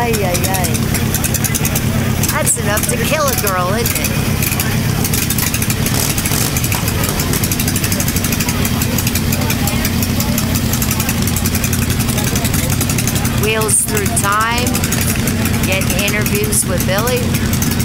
Ay, ay, ay. That's enough to kill a girl, isn't it? Wheels Through Time, getting interviews with Billy.